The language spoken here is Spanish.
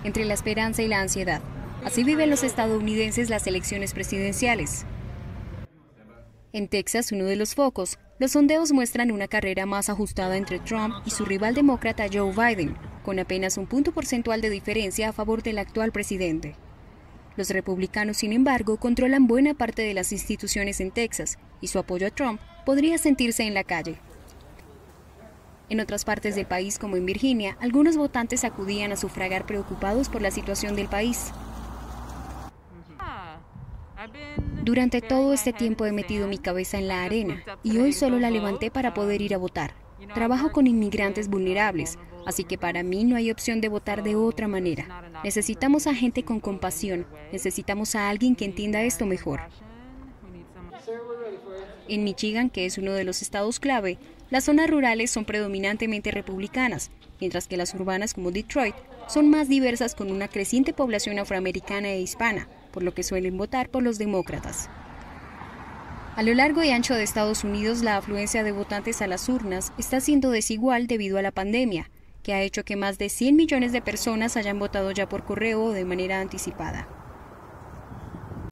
entre la esperanza y la ansiedad. Así viven los estadounidenses las elecciones presidenciales. En Texas, uno de los focos, los sondeos muestran una carrera más ajustada entre Trump y su rival demócrata Joe Biden, con apenas un punto porcentual de diferencia a favor del actual presidente. Los republicanos, sin embargo, controlan buena parte de las instituciones en Texas y su apoyo a Trump podría sentirse en la calle. En otras partes del país, como en Virginia, algunos votantes acudían a sufragar preocupados por la situación del país. Durante todo este tiempo he metido mi cabeza en la arena y hoy solo la levanté para poder ir a votar. Trabajo con inmigrantes vulnerables, así que para mí no hay opción de votar de otra manera. Necesitamos a gente con compasión, necesitamos a alguien que entienda esto mejor. En Michigan, que es uno de los estados clave, las zonas rurales son predominantemente republicanas, mientras que las urbanas como Detroit son más diversas con una creciente población afroamericana e hispana, por lo que suelen votar por los demócratas. A lo largo y ancho de Estados Unidos, la afluencia de votantes a las urnas está siendo desigual debido a la pandemia, que ha hecho que más de 100 millones de personas hayan votado ya por correo o de manera anticipada.